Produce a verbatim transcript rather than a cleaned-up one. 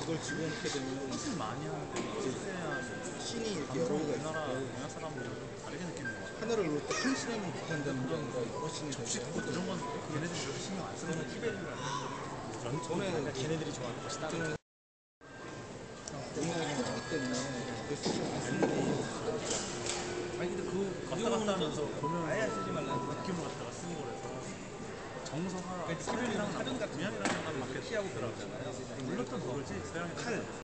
그걸 집어넣게 되면 훨씬 많이 하는데 이제야 신이 이렇게 여러 방송 개가 우리나라 있어요. 동양 사람들은 좀 다르게 느끼는 것 같아. 하늘을 놓을 때 한 신에만 국한되는 게 아니라 여러 신이 접시 되고 꽃 이런 건 얘네들이 별로 신경 안 쓰는 거지. 전에 걔네들이 좋아하는 것이 따로. 우리나라 터지기 때문에 메시지 안 쓰는 게 아니 근데 그 왔다 갔다 하면서 보면 아예 쓰지 말라는 느낌을 갖다가 쓰는 거라서 정서가 서양이랑 다른 동양이랑 맞게 피하고 들어가잖아요. 물론 또 모르지 서양이랑